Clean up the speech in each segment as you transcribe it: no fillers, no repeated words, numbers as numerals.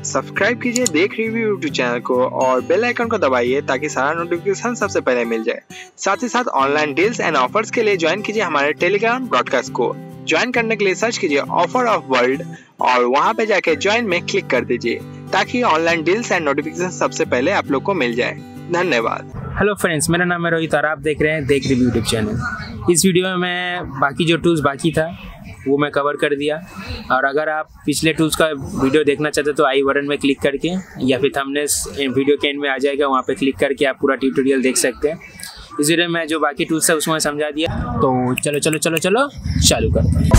Subscribe कीजिए देख review YouTube channel को और बेल आइकन को दबाइए ताकि सारा नोटिफिकेशन सबसे पहले मिल जाए। साथ ही साथ ऑनलाइन डील्स एंड ऑफर्स के लिए ज्वाइन कीजिए हमारे टेलीग्राम ब्रॉडकास्ट को। ज्वाइन करने के लिए सर्च कीजिए ऑफर ऑफ वर्ल्ड और वहां पे जाके ज्वाइन में क्लिक कर दीजिए ताकि ऑनलाइन डील्स एंड नोटिफिकेशन सबसे पहले आप लोग को मिल जाए। धन्यवाद। हेलो फ्रेंड्स, मेरा नाम है रोहित और आप देख रहे हैं देख रिव्यू यूट्यूब चैनल। इस वीडियो में मैं बाकी जो टूल्स बाकी था वो मैं कवर कर दिया, और अगर आप पिछले टूल्स का वीडियो देखना चाहते तो आई बटन में क्लिक करके या फिर थंबनेल वीडियो के एंड में आ जाएगा, वहाँ पे क्लिक करके आप पूरा ट्यूटोरियल देख सकते हैं। इस वीडियो में जो बाकी टूल्स है उसमें समझा दिया, तो चलो चलो चलो चलो चालू करते हैं।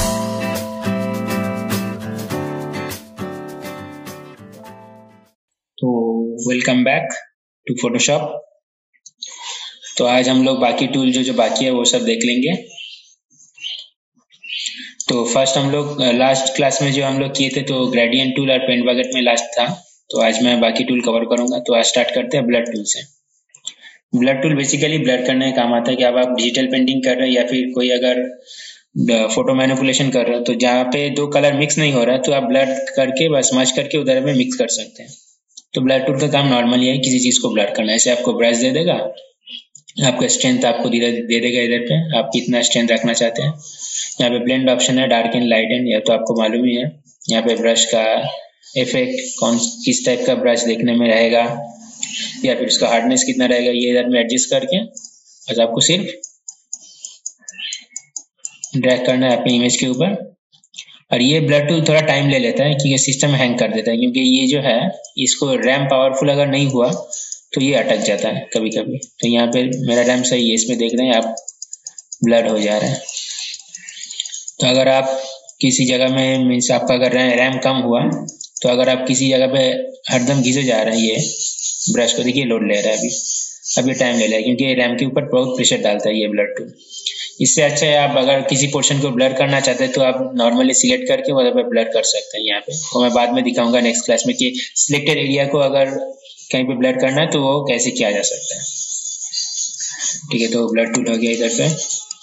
तो वेलकम बैक टू फोटोशॉप। तो आज हम लोग बाकी टूल जो बाकी है वो सब देख लेंगे। तो फर्स्ट हम लोग लास्ट क्लास में जो हम लोग किए थे तो ग्रेडियंट टूल और पेंट बकेट में लास्ट था, तो आज मैं बाकी टूल कवर करूंगा। तो आज स्टार्ट करते हैं ब्लड टूल से। ब्लड टूल बेसिकली ब्लड करने का काम आता है कि अब आप डिजिटल पेंटिंग कर रहे हैं या फिर कोई अगर फोटो मैनिपुलेशन कर रहे हो तो जहाँ पे दो कलर मिक्स नहीं हो रहा है तो आप ब्लड करके बस मर्ज करके उधर में मिक्स कर सकते हैं। तो ब्लड टूल का काम नॉर्मली है किसी चीज को ब्लड करना। ऐसे आपको ब्रश दे देगा, आपका स्ट्रेंथ आपको दे देगा इधर पे, आप कितना स्ट्रेंथ रखना चाहते हैं। यहाँ पे ब्लेंड ऑप्शन है, डार्क एंड लाइट एंड, या तो आपको मालूम ही है। यहाँ पे ब्रश का इफेक्ट किस टाइप का ब्रश देखने में रहेगा या फिर उसका हार्डनेस कितना रहेगा, ये इधर में एडजस्ट करके बस आपको सिर्फ ड्रैग करना है अपनी इमेज के ऊपर। और ये ब्लड टूल थोड़ा टाइम ले लेता है क्योंकि सिस्टम हैंग कर देता है, क्योंकि ये जो है इसको रैम पावरफुल अगर नहीं हुआ तो ये अटक जाता है कभी कभी। तो यहाँ पे मेरा रैम सही है, इसमें देख रहे हैं आप ब्लड हो जा रहा है। तो अगर आप किसी जगह में मीन्स आपका अगर रैम कम हुआ तो अगर आप किसी जगह पे हरदम घिसे जा रहे हैं, ये ब्रश को देखिए लोड ले रहा है अभी टाइम ले रहा है क्योंकि रैम के ऊपर बहुत प्रेशर डालता है ये ब्लड टूल। इससे अच्छा है आप अगर किसी पोर्शन को ब्लर करना चाहते हैं तो आप नॉर्मली सिलेक्ट करके वहाँ पे ब्लर कर सकते हैं। यहाँ पे तो मैं बाद में दिखाऊंगा नेक्स्ट क्लास में कि सिलेक्टेड एरिया को अगर कहीं पे ब्लर करना है तो वो कैसे किया जा सकता है। ठीक है, तो ब्लड टूल हो गया इधर पे।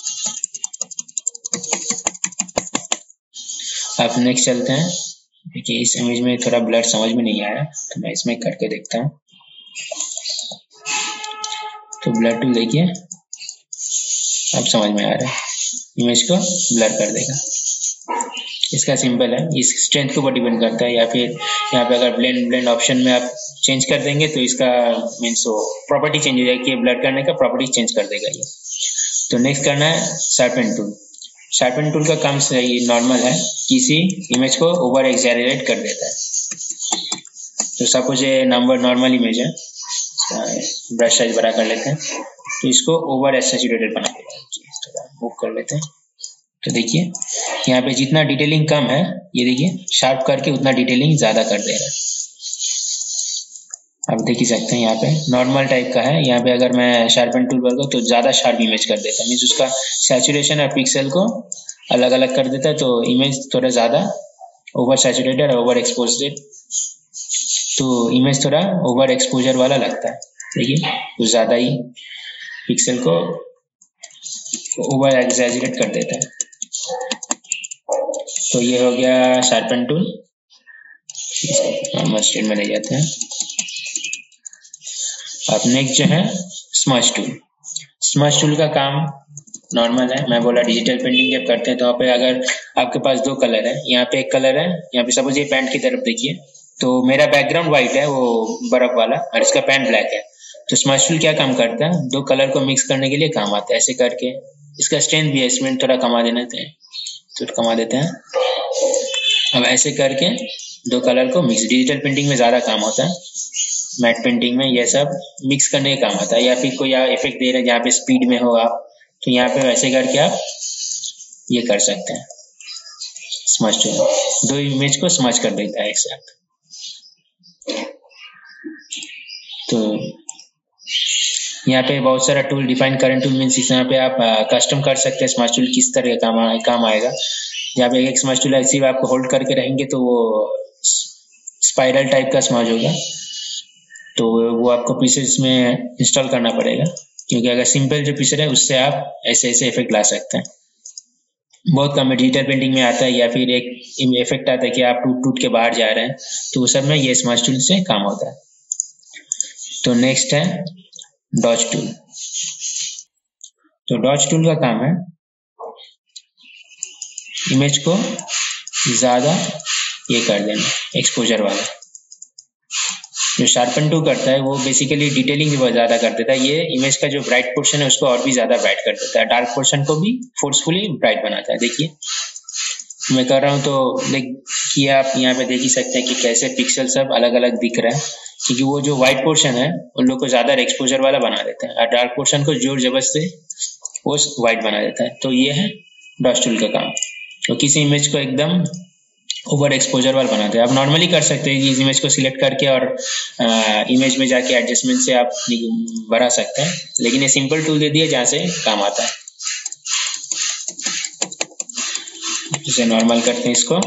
आप नेक्स्ट चलते हैं। देखिए इस इमेज में थोड़ा ब्लर समझ में नहीं आया तो मैं इसमें करके देखता हूँ। तो ब्लड टूल देखिए अब समझ में आ रहा है, इमेज को ब्लर कर देगा। इसका सिंपल है, इस स्ट्रेंथ के ऊपर डिपेंड करता है, या फिर यहाँ पे अगर ब्लेंड ऑप्शन में आप चेंज कर देंगे तो इसका मीन्स वो प्रॉपर्टी चेंज हो जाएगी, ब्लर करने का प्रॉपर्टी चेंज कर देगा ये। तो नेक्स्ट करना है शार्पन टूल। शार्पन टूल का काम सही नॉर्मल है, किसी इमेज को ओवर एक्सैजरेट कर देता है। तो सपोज ये नॉर्मल इमेज है, ब्रश साइज बड़ा कर लेते हैं तो इसको ओवर एक्सैचुरेटेड बना देगा, थोड़ा मूव कर लेते हैं। तो देखिए यहाँ पे जितना डिटेलिंग कम है ये देखिए शार्प करके उतना डिटेलिंग ज्यादा कर दे रहा है। आप देख ही सकते हैं यहाँ पे नॉर्मल टाइप का है, यहाँ पे अगर मैं शार्पन टूल पर तो ज्यादा शार्प इमेज कर देता है, मीन्स उसका सैचुरेशन और पिक्सल को अलग अलग कर देता है, तो इमेज थोड़ा ज्यादा ओवर सैचुरेटेड और ओवर एक्सपोज्ड, तो इमेज थोड़ा ओवर एक्सपोजर वाला लगता है। देखिए कुछ ज्यादा ही पिक्सल को ओवर एक्सैजरेट कर देता है। तो ये हो गया शार्पन टूल। नॉर्मल स्टेट में ले जाते हैं। अब नेक्स्ट जो है स्मज टूल। स्मज टूल का काम नॉर्मल है, मैं बोला डिजिटल पेंटिंग जब करते हैं तो वहाँ पे अगर आपके पास दो कलर है, यहाँ पे एक कलर है, यहाँ पे सपोज ये पैंट की तरफ देखिए तो मेरा बैकग्राउंड व्हाइट है वो बर्फ वाला और इसका पैंट ब्लैक है। तो स्मज टूल क्या काम करता है, दो कलर को मिक्स करने के लिए काम आता है। ऐसे करके इसका स्ट्रेंथ भी है, इसमें थोड़ा कमा देते हैं। अब ऐसे करके दो कलर को मिक्स, डिजिटल पेंटिंग में ज्यादा काम होता है, मैट पेंटिंग में ये सब मिक्स करने का काम आता है। या फिर कोई इफेक्ट दे रहे हैं जहाँ पे स्पीड में हो आप, तो यहाँ पे वैसे करके आप ये कर सकते हैं। स्मज टूल दो इमेज को स्मज कर देता है एक साथ। तो यहाँ पे बहुत सारा tool define current tool means यहाँ पे आप कस्टम कर सकते हैं स्मज टूल किस तरह का काम आएगा। यहाँ पे एक स्मज टूल ऐसे आपको होल्ड करके रहेंगे तो वो स्पाइरल टाइप का स्मज होगा, तो वो आपको पीसेस में इंस्टॉल करना पड़ेगा, क्योंकि अगर सिंपल जो पीसेस है उससे आप ऐसे इफेक्ट ला सकते हैं। बहुत कम डिजिटल पेंटिंग में आता है, या फिर एक इफेक्ट आता है कि आप टूट टूट के बाहर जा रहे हैं, तो वो सब में ये स्मज टूल से काम होता है। तो नेक्स्ट है डॉज टूल। तो डॉज टूल का काम है इमेज को ज्यादा ये कर देना, एक्सपोजर वाला। जो शार्पन टू करता है वो बेसिकली डिटेलिंग भी बहुत ज्यादा कर देता है। ये इमेज का जो ब्राइट पोर्शन है उसको और भी ज्यादा ब्राइट कर देता है, डार्क पोर्शन को भी फोर्सफुली ब्राइट बनाता है। देखिए मैं कर रहा हूँ तो देखिए आप यहाँ पे देख ही सकते हैं कि कैसे पिक्सल सब अलग अलग दिख रहा है, क्योंकि वो जो व्हाइट पोर्शन है उन लोग को ज्यादा एक्सपोजर वाला बना देता है और डार्क पोर्शन को जोर जबरदस्त से वो व्हाइट बना देता है। तो ये है डॉज टूल का काम। तो किसी इमेज को एकदम ओवर एक्सपोजर वाला बनाते हैं। आप नॉर्मली कर सकते हैं इस इमेज को सिलेक्ट करके और इमेज में जाके एडजस्टमेंट से आप बढ़ा सकते हैं, लेकिन ये सिंपल टूल दे दिया जहाँ से काम आता है। इसे नॉर्मल करते हैं इसको।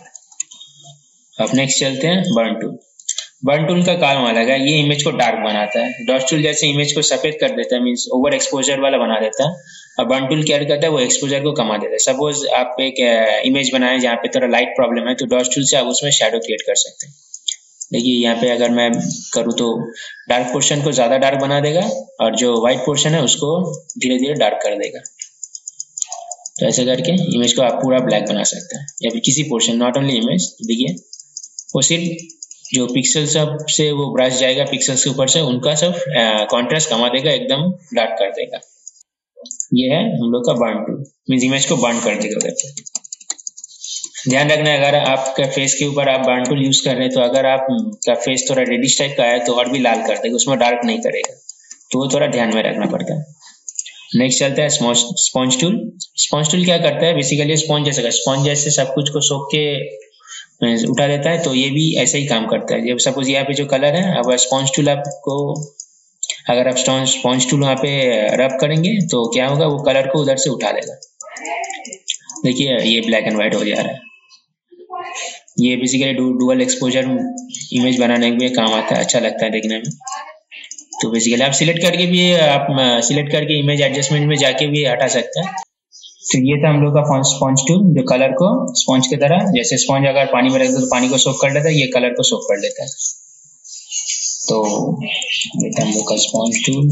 अब नेक्स्ट चलते हैं बर्न टूल। बर्न टूल का काम अलग है, ये इमेज को डार्क बनाता है। डॉज टूल जैसे इमेज को सफेद कर देता है, मीन्स ओवर एक्सपोजर वाला बना देता है, और बर्न टूल क्या करता है वो एक्सपोजर को कमा देता है। सपोज आप एक इमेज बनाए जहाँ पे थोड़ा लाइट प्रॉब्लम है, तो डॉज टूल से आप उसमें शैडो क्रिएट कर सकते हैं। देखिए यहाँ पे अगर मैं करूँ तो डार्क पोर्शन को ज्यादा डार्क बना देगा और जो व्हाइट पोर्शन है उसको धीरे धीरे डार्क कर देगा। तो ऐसे करके इमेज को आप पूरा ब्लैक बना सकते हैं, या फिर किसी पोर्शन, नॉट ओनली इमेज। देखिए वो सिर्फ जो पिक्सल सब से वो ब्रश जाएगा पिक्सल्स के ऊपर से, उनका सब कॉन्ट्रास्ट कमा देगा, एकदम डार्क कर देगा। ये है हम लोग का बर्न टूल, मीन्स इमेज को बर्न कर देगा करके। ध्यान रखना है अगर आपका फेस के ऊपर आप बर्न टूल यूज कर रहे हैं तो अगर आपका फेस थोड़ा रेडिश टाइप का है तो और भी लाल कर देगा, उसमें डार्क नहीं करेगा, तो वो थोड़ा ध्यान में रखना पड़ता है। नेक्स्ट चलता है स्पॉन्ज टूल। स्पॉन्ज टूल क्या करता है, बेसिकली स्पॉन्ज जैसे सब कुछ को सोख के उठा देता है, तो ये भी ऐसे ही काम करता है। जब सपोज यहाँ पे जो कलर है, अब स्पॉन्ज टूल आपको अगर आप स्पॉन्ज टूल वहाँ पे रब करेंगे तो क्या होगा, वो कलर को उधर से उठा लेगा। देखिए ये ब्लैक एंड व्हाइट हो जा रहा है। ये बेसिकली डुअल एक्सपोजर इमेज बनाने में काम आता है, अच्छा लगता है देखने में। तो बेसिकली आप सिलेक्ट करके भी इमेज एडजस्टमेंट में जाके भी हटा सकते हैं। तो ये था हम लोग का स्पॉन्ज टूल, जो कलर को स्पॉन्ज की तरह, जैसे स्पॉन्ज अगर पानी में रख दो तो पानी को सोख कर लेता है, ये कलर को सोख कर लेता है। तो ये था हम लोग का स्पॉन्ज टूल।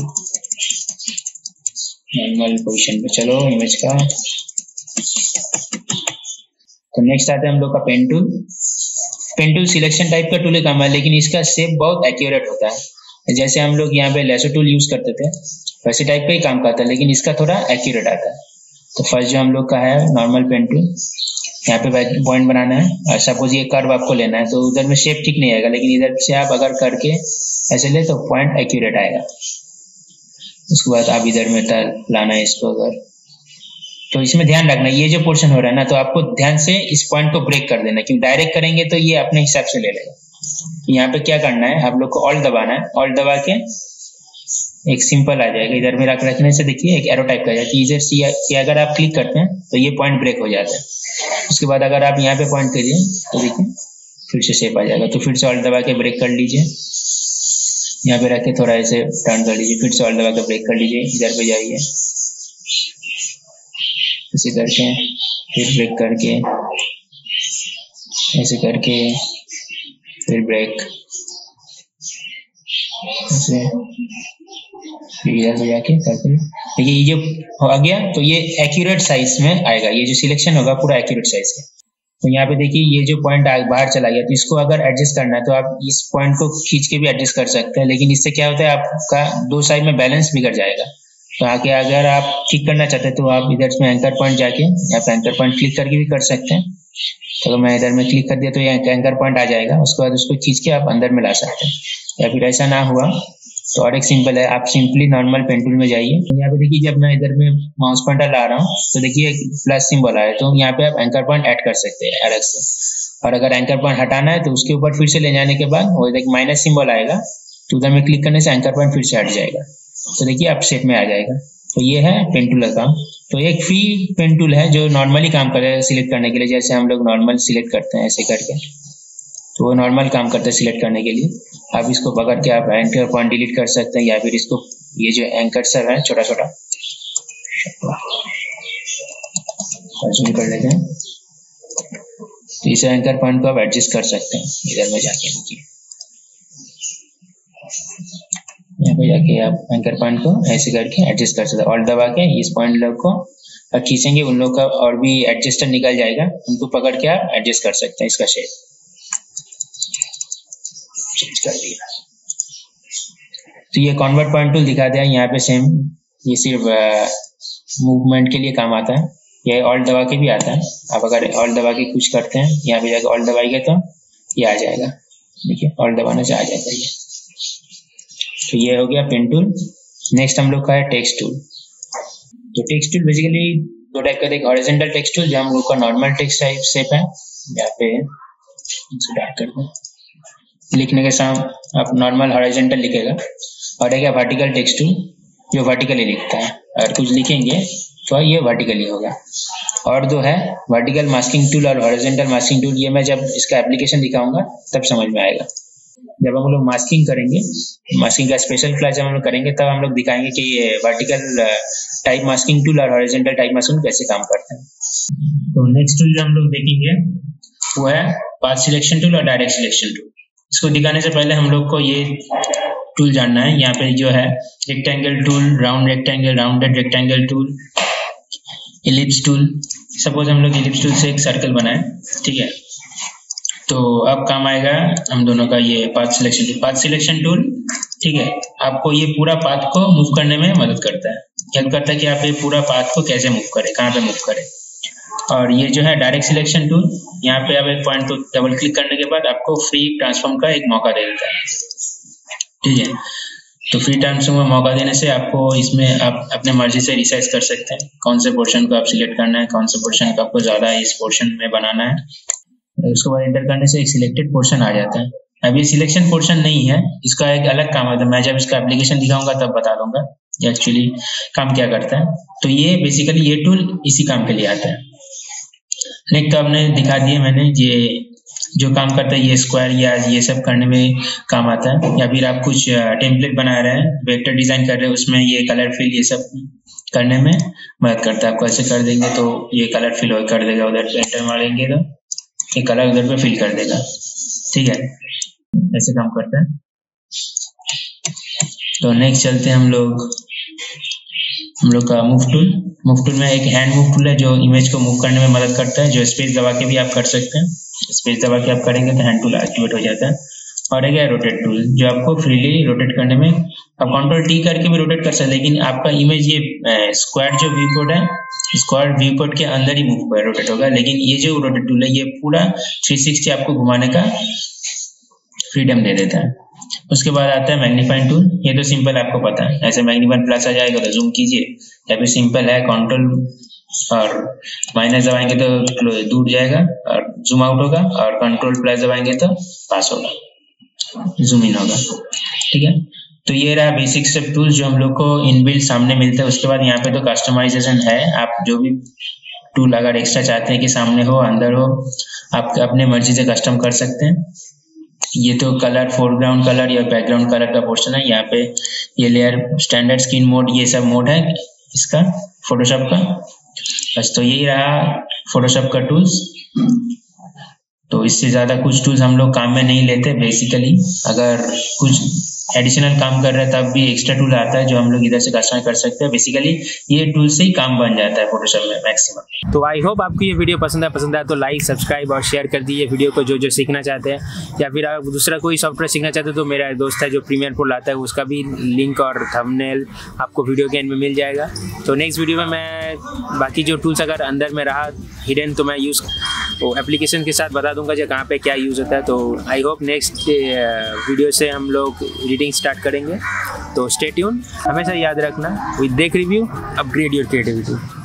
नॉर्मल पोजीशन पे चलो इमेज का। तो नेक्स्ट आता है हम लोग का pen tool. Pen tool selection type का टूल है काम है, लेकिन इसका शेप बहुत एक्यूरेट होता है। जैसे हम लोग यहाँ पे लेसो टूल यूज करते थे वैसे टाइप का ही काम करता है, लेकिन इसका थोड़ा एक्यूरेट आता है। तो फर्स्ट जो हम लोग का है नॉर्मल पेन टूल, यहाँ पे पॉइंट बनाना है और सपोज ये कर्व आपको लेना है, तो उधर में शेप ठीक नहीं आएगा, लेकिन इधर से आप अगर करके ऐसे ले तो पॉइंट एक्यूरेट आएगा। उसके बाद आप इधर में लाना है इसको अगर, तो इसमें ध्यान रखना ये जो पोर्शन हो रहा है ना, तो आपको ध्यान से इस पॉइंट को ब्रेक कर देना, क्योंकि डायरेक्ट करेंगे तो ये अपने हिसाब से ले लेगा। यहाँ पे क्या करना है, आप लोग को ऑल्ट दबाना है, ऑल्ट दबा के एक सिंपल आ जाएगा, इधर में रखने से देखिए एक एरो टाइप का आ जाता है। इधर से अगर आप क्लिक करते हैं तो ये पॉइंट ब्रेक हो जाता है। उसके बाद अगर आप यहाँ पे पॉइंट करिए तो देखिए फिर से शेप आ जाएगा। तो फिर से ऑल्ट दबा के ब्रेक कर लीजिए, यहाँ पे रख के थोड़ा ऐसे टर्न कर लीजिए, फिर से ऑल्ट दबा के ब्रेक कर लीजिए, इधर पे जाइए ऐसे करके, फिर ब्रेक करके ऐसे करके, फिर ब्रेक ऐसे, इधर में जाके करके। देखिए ये जो आ गया तो ये एक्यूरेट साइज में आएगा, ये जो सिलेक्शन होगा पूरा एक्यूरेट साइज का। तो यहाँ पे देखिए ये जो पॉइंट बाहर चला गया, तो इसको अगर एडजस्ट करना है तो आप इस पॉइंट को खींच के भी एडजस्ट कर सकते हैं, लेकिन इससे क्या होता है आपका दो साइड में बैलेंस बिगड़ जाएगा। तो आगे अगर आप ठीक करना चाहते हैं तो आप इधर में एंकर पॉइंट जाके यहाँ पे एंकर पॉइंट क्लिक करके भी कर सकते हैं। तो मैं इधर में क्लिक कर दिया तो ये एंकर पॉइंट आ जाएगा, उसके बाद उसको खींच के आप अंदर में ला सकते हैं। या फिर ऐसा ना हुआ तो और एक सिंपल है, आप सिंपली नॉर्मल पेन टूल में जाइए। यहाँ पे देखिए जब मैं इधर में माउस पॉइंटर ला रहा हूँ तो देखिए प्लस सिंबल आया, तो यहाँ पे आप एंकर पॉइंट ऐड कर सकते हैं अलग से। और अगर एंकर पॉइंट हटाना है तो उसके ऊपर फिर से ले जाने के बाद वो एक माइनस सिंबल आएगा, तो उधर में क्लिक करने से एंकर पॉइंट फिर से हट जाएगा। तो देखिए आप शेप में आ जाएगा। तो ये है पेन टूल का काम। तो एक फ्री पेन टूल है जो नॉर्मली काम करेगा सिलेक्ट करने के लिए, जैसे हम लोग नॉर्मल सिलेक्ट करते हैं ऐसे करके, तो वो नॉर्मल काम करता है सिलेक्ट करने के लिए। आप इसको पकड़ के आप एंकर पॉइंट डिलीट कर सकते हैं, या फिर इसको ये जो एंकर सब है छोटा छोटा शुरू कर लेते हैं। तो इस एंकर पॉइंट को आप एडजस्ट कर सकते हैं इधर में जाके, यहाँ पे जाके आप एंकर पॉइंट को ऐसे करके एडजस्ट कर सकते हैं। ऑल्ट दबा के इस पॉइंट लोग को खींचेंगे, उन लोग का और भी एडजस्टर निकल जाएगा, उनको पकड़ के आप एडजस्ट कर सकते हैं। इसका शेप चेंज कर दिया। तो ये कन्वर्ट पॉइंट टूल दिखा दिया यहाँ पे सेम, ये सिर्फ मूवमेंट के लिए काम आता है। ये ऑल्ट दबा के भी आता है। आप अगर ऑल्ट दबा के कुछ करते हैं, यहाँ पे जाके ऑल्ट दबाएंगे तो ये आ जाएगा। देखिए ऑल्ट दबाने से आ जाएगा ये। तो ये हो गया पेन टूल। नेक्स्ट हम लोग का है टेक्स्ट टूल। तो टेक्स्ट टूल बेसिकली दो टाइप का, एक हॉरिजॉन्टल टेक्स्ट टूल जो हम लोग का नॉर्मल टेक्स्ट टाइप शेप है, यहाँ पे इसको डार्क कर दें, लिखने के साथ आप नॉर्मल हॉरिजॉन्टल लिखेगा। और एक वर्टिकल टेक्स्ट टूल जो वर्टिकली लिखता है, अगर कुछ लिखेंगे तो ये वर्टिकली होगा। और जो है वर्टिकल मास्किंग टूल और हॉरिजॉन्टल मास्किंग टूल, ये मैं जब इसका एप्लीकेशन दिखाऊंगा तब समझ में आएगा। जब हम लोग मास्किंग करेंगे, मास्किंग का स्पेशल क्लास जब हम लोग करेंगे तब हम लोग दिखाएंगे कि ये वर्टिकल टाइप मास्किंग टूल और हॉरिजॉन्टल टाइप मास्किंग कैसे काम करते हैं। तो नेक्स्ट टूल जो हम लोग देखेंगे वो है पाथ सिलेक्शन टूल और डायरेक्ट सिलेक्शन टूल। इसको दिखाने से पहले हम लोग को ये टूल जानना है। यहाँ पे जो है rectangle tool, round rectangle, rounded rectangle tool, ellipse tool. Suppose हम लोग इलिप्स टूल से एक सर्कल बनाए, ठीक है, तो अब काम आएगा हम दोनों का ये path selection tool. Path selection tool, ठीक है, आपको ये पूरा पाथ को मूव करने में मदद करता है, हेल्प करता है कि आप ये पूरा पाथ को कैसे मूव करें, कहाँ पे मूव करें। और ये जो है डायरेक्ट सिलेक्शन टूल, यहाँ पे आप एक पॉइंट को डबल क्लिक करने के बाद आपको फ्री ट्रांसफॉर्म का एक मौका दे देता है, ठीक है। तो फ्री ट्रांसफॉर्म का मौका देने से आपको इसमें आप अपने मर्जी से रिसाइज कर सकते हैं, कौन से पोर्शन को आप सिलेक्ट करना है, कौन से पोर्शन को आपको ज्यादा इस पोर्शन में बनाना है। उसके बाद एंटर करने से एक सिलेक्टेड पोर्शन आ जाता है। अब ये सिलेक्शन पोर्शन नहीं है, इसका एक अलग काम है, तो मैं जब इसका एप्लीकेशन दिखाऊंगा तब बता दूंगा ये एक्चुअली काम क्या करता है। तो ये बेसिकली ये टूल इसी काम के लिए आता है। नेक्स्ट तो आपने दिखा दिए मैंने, ये जो काम करता है ये स्क्वायर या ये सब करने में काम आता है। या फिर आप कुछ टेम्पलेट बना रहे हैं, वेक्टर डिजाइन कर रहे हैं, उसमें ये कलर फिल ये सब करने में मदद करता है। आपको ऐसे कर देंगे तो ये कलर फिल कर देगा, उधर एंटर मारेंगे तो ये कलर उधर पे फिल कर देगा, ठीक है, ऐसे काम करता है। तो नेक्स्ट चलते हैं हम लोग का मूव टूल। मूव टूल में एक हैंड मूव टूल है जो इमेज को मूव करने में मदद करता है, जो स्पेस दबा के भी आप कर सकते हैं। स्पेस दबा के आप करेंगे तो हैंड टूल एक्टिवेट हो जाता है। और एक है रोटेट टूल जो आपको फ्रीली रोटेट करने में, आप कंट्रोल टी करके भी रोटेट कर सकते हैं, लेकिन आपका इमेज ये स्क्वायर जो व्यू पोर्ट है, स्क्वायर व्यू पोर्ट के अंदर ही मूव रोटेट होगा। लेकिन ये जो रोटेट टूल है ये पूरा 360 आपको घुमाने का फ्रीडम दे देता है। उसके बाद आता है मैग्नीफाइंग टूल। ये तो सिंपल आपको पता है, ऐसे मैग्नीफाइंग प्लस आ जाएगा तो जूम कीजिए, या फिर सिंपल है कंट्रोल और माइनस दबाएंगे तो दूर जाएगा और जूम आउट होगा, और कंट्रोल प्लस दबाएंगे तो पास होगा, जूम इन होगा, ठीक है। तो ये रहा बेसिक स्टेप टूल्स जो हम लोग को इनबिल्ट सामने मिलता है। उसके बाद यहाँ पे तो कस्टमाइजेशन है, आप जो भी टूल अगर एक्स्ट्रा चाहते हैं कि सामने हो अंदर हो, आप अपने मर्जी से कस्टम कर सकते हैं। ये तो कलर, फोरग्राउंड कलर या बैकग्राउंड कलर का पोर्शन है। यहाँ पे ये लेयर, स्टैंडर्ड स्क्रीन मोड, ये सब मोड है इसका फोटोशॉप का। बस तो यही रहा फोटोशॉप का टूल्स। तो इससे ज्यादा कुछ टूल्स हम लोग काम में नहीं लेते बेसिकली। अगर कुछ एडिशनल काम कर रहे हैं तब भी एक्स्ट्रा टूल आता है जो हम लोग इधर से कस्टमाइज कर सकते हैं। बेसिकली ये टूल से ही काम बन जाता है फोटोशॉप में मैक्सिमम। तो आई होप आपको ये वीडियो पसंद आया तो लाइक, सब्सक्राइब और शेयर कर दीजिए वीडियो को जो सीखना चाहते हैं, या फिर आप दूसरा कोई सॉफ्टवेयर सीखना चाहते हैं तो मेरा दोस्त है जो प्रीमियर प्रो लाता है, उसका भी लिंक और थंबनेल आपको वीडियो के एंड में मिल जाएगा। तो नेक्स्ट वीडियो में मैं बाकी जो टूल्स अगर अंदर में रहा हिडन तो मैं यूज़ वो एप्लीकेशन के साथ बता दूंगा जो कहाँ पे क्या यूज़ होता है। तो आई होप नेक्स्ट वीडियो से हम लोग एडिटिंग स्टार्ट करेंगे। तो स्टे ट्यून, हमेशा याद रखना, विद देख रिव्यू अपग्रेड योर क्रिएटिविटी।